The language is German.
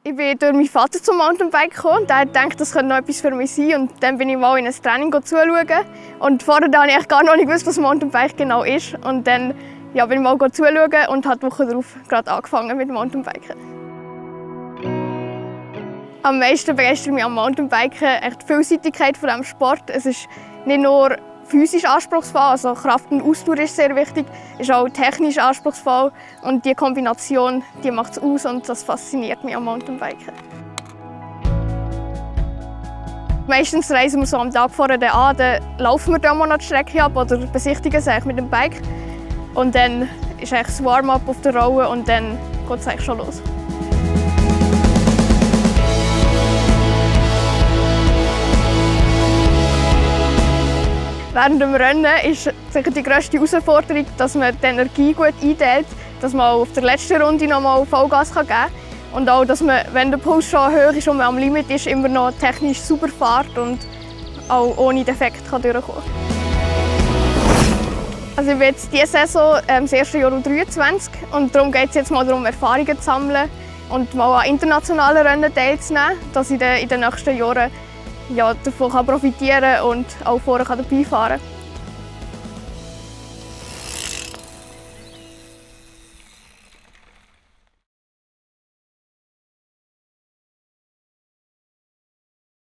Ich bin durch meinen Vater zum Mountainbike gekommen. Der hat gedacht, das könnte noch etwas für mich sein. Und dann bin ich mal in ein Training zuschauen. Und vorher habe ich gar noch nicht gewusst, was Mountainbike genau ist. Und dann bin ich mal zuschauen und habe die Woche darauf gerade angefangen mit dem Mountainbiken. Am meisten begeistert mich am Mountainbiken die Vielseitigkeit von diesem Sport. Es ist nicht nur physisch anspruchsvoll, also Kraft und Ausdauer ist sehr wichtig, ist auch technisch anspruchsvoll und die Kombination, die macht es aus und das fasziniert mich am Mountainbiken. Meistens reisen wir so am Tag vorher an, dann laufen wir dann mal noch die Strecke ab oder besichtigen es mit dem Bike und dann ist eigentlich das Warm-up auf der Rolle und dann geht es eigentlich schon los. Während dem Rennen ist sicher die grösste Herausforderung, dass man die Energie gut einteilt, dass man auf der letzten Runde noch mal Vollgas geben kann. Und auch, dass man, wenn der Puls schon hoch ist und man am Limit ist, immer noch technisch super fährt und auch ohne Defekt durchkommen kann. Also ich bin jetzt diese Saison das erste Jahr U23 und darum geht es jetzt mal darum, Erfahrungen zu sammeln und mal an internationalen Rennen teilzunehmen, dass ich dann in den nächsten Jahren davon profitieren kann und auch vorne dabei fahren kann.